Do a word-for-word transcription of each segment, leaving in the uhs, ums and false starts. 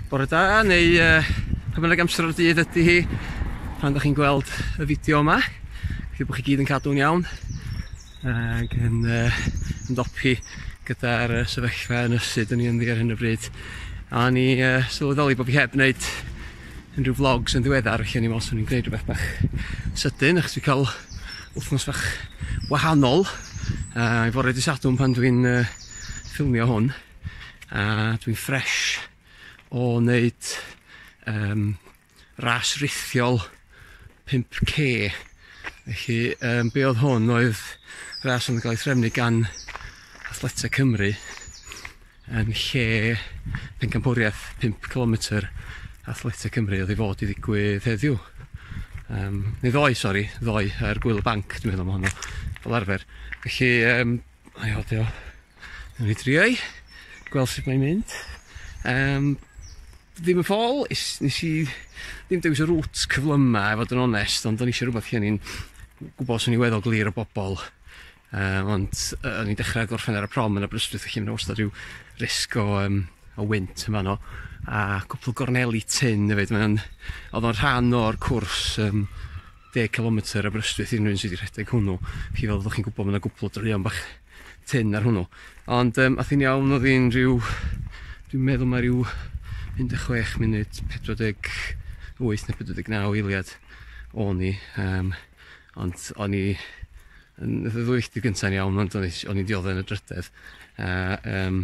bore da, neu uh, pa bynnag amser o'r dydd ydy hi pan da chi'n gweld y fideo yma. Felly bod chi gyd yn cadw'n iawn ac yn uh, ymdopi gyda'r uh, sefyllfa ynysu dyn ni ynddi ar hyn o bryd. A ni uh, sylweddoli bod fi heb wneud unrhyw vlogs yn ddiweddar, felly ni meddwl swn i'n gwneud rhywbeth bach sydyn achos dwi'n cael wythnos bach wahanol. Uh, I fore dydd Sadwrn pan dwi'n uh, ffilmio hwn a dwi'n fresh o wneud um, ras rithiol pump K. Felly um, be oedd hwn oedd ras yn cael ei threfnu gan Athleta Cymru yn lle pencampwriaeth pump kilometr Athleta Cymru oedd i fod i ddigwydd heddiw. Um, neu ddoi, sori, ddoi ar Gwyl y Banc, dwi'n meddwl am hwnnw, fel arfer. Felly, um, a'i odio, nawn ni driau, gweld sut mae'n mynd. Um, ddim yn ffôl, nes i ddim dewis y rŵt cyflyma, i fod yn onest, ond o'n i eisiau rhywbeth lle ni'n gwybod sy'n i weddol glir o bobl. Um, ond uh, o'n i'n dechrau gorffen ar y prom yn Aberystwyth, felly mae'n wastad rhyw risg o, um, o wynt yma no. A cwpl gorneli tin hefyd, oedd o'n rhan o'r cwrs um, deg kilometr Aberystwyth i unrhyw un sydd wedi rhedeg hwnnw. Felly fel ddech chi'n gwybod, mae'n gwpl o drion bach tin ar hwnnw. Ond um, ath hi'n iawn, oedd hi'n rhyw, dwi'n meddwl mae rhyw un deg chwech munud, pedwar deg wyth neu pedwar deg naw eiliad o'n i. Um, ond o'n i, yn y ddwylltir gyntaf yn iawn, ond o'n i'n dioddau yn y drydedd. Uh, um,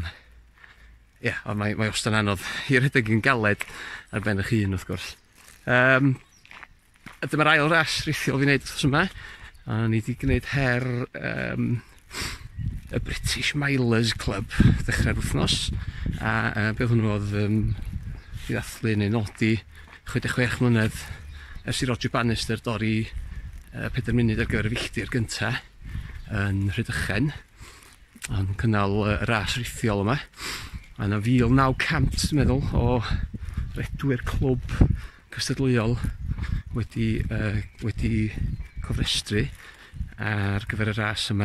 Ie, yeah, ond mae, mae wastad anodd i rhedeg yn galed ar ben eich hun, wrth gwrs. Um, Dyma'r ail ras rithiol fi'n neud wrth yma. A ni wedi gwneud her um, y British Milers Club ddechrau'r wythnos. A uh, beth hwnnw oedd um, i ddathlu neu nodi chwe deg chwech mlynedd ers i Roger Bannister dorri uh, pedair munud ar gyfer y filltir gyntaf yn Rhydychen. Yn cynnal y uh, ras rithiol yma. A yna fil naw cant, dwi'n meddwl, o redwyr clwb cystadleuol wedi, uh, wedi cofrestru ar gyfer y ras yma.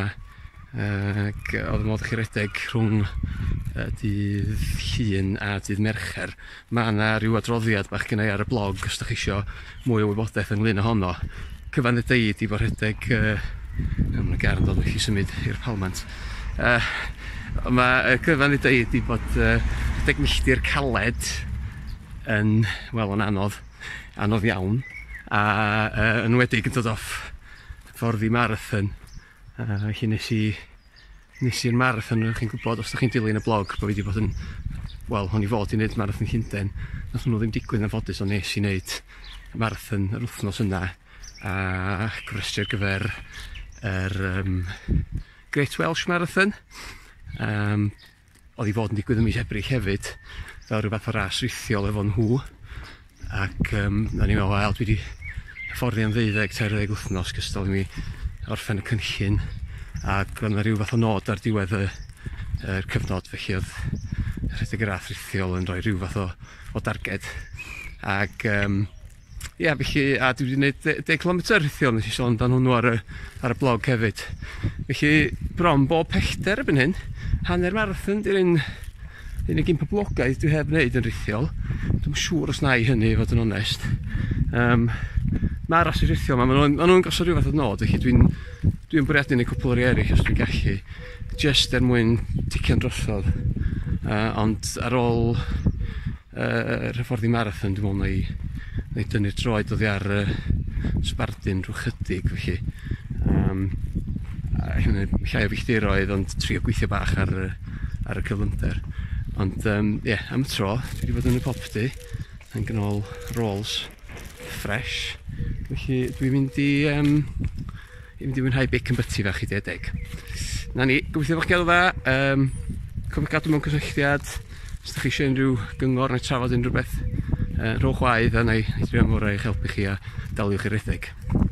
Ac uh, oedd y modd chi redeg rhwng uh, dydd Llun a dydd Mercher. Mae yna rhyw adroddiad bach gynnau ar y blog os ydych chi isio mwy o wybodaeth ynglyn â honno. Cyfan y deud i bod redeg uh, yn y garn dod wedi symud i'r palmant. Uh, Mae cyfan i deud i bod uh, redeg milltir caled yn, wel, yn anodd, anodd iawn. A uh, yn wedig yn dod off ffordd i marathon. Uh, felly nes i, nes i'r marathon, chi'n gwybod, os ydych chi'n dilyn y blog, bod fi wedi bod yn, wel, hon i fod i wneud marathon Llundain. Nath hwnnw ddim digwydd yn fodus, ond nes i wneud marathon yr wythnos yna. A gyfrestru ar gyfer yr um, Great Welsh Marathon. Um, oedd i fod yn digwydd ym mis Ebrill hefyd, fel rhywbeth o ras rithiol efo nhw. Ac um, na ni'n meddwl, wel, dwi wedi hyfforddi am ddeuddeg tair deg wythnos gystal i mi orffen y cynllun. Ac oedd yna rhyw fath o nod ar diwedd y, yr cyfnod, felly oedd rhedeg y ras rithiol yn rhoi rhyw fath o, o darged. Ac um, ia, felly, a dwi wedi gwneud deg kilometr rithiol, nes i sôn dan hwnnw ar y, ar y blog hefyd. Felly, bron bob pellter erbyn hyn, hanner marathon di'r un, unig un poblogaidd dwi heb wneud yn rithiol. Dwi'n siŵr os na i hynny, fod yn onest. Um, Mae'r ras i rithiol yma, maen nhw'n gosod rhyw fath o nod, felly dwi'n dwi bwriadu neu cwpl o'r eraill os dwi'n gallu, just er mwyn ticio'n drosodd. Uh, ond ar ôl uh, hyfforddi marathon, dwi'n meddwl na i neu dynnu'r droed oddi ar uh, sbardun rhyw chydig, felly um, llai o filltiroedd, ond trio gweithio bach ar, ar y cyflymder. Ond ie, um, yeah, am y tro, dwi wedi bod yn y popdy yn gynol rolls fresh, felly dwi'n mynd i um, dwi'n mynd i mwynhau bacon butty fach i dedeg. Na ni, gobeithio fach gael dda, um, cofiwch gadw mewn cysylltiad os ydych chi eisiau unrhyw gyngor neu trafod unrhyw beth. Uh, rhowch waedd a na i drio am orau i'ch helpu chi a daliwch i'r rhedeg.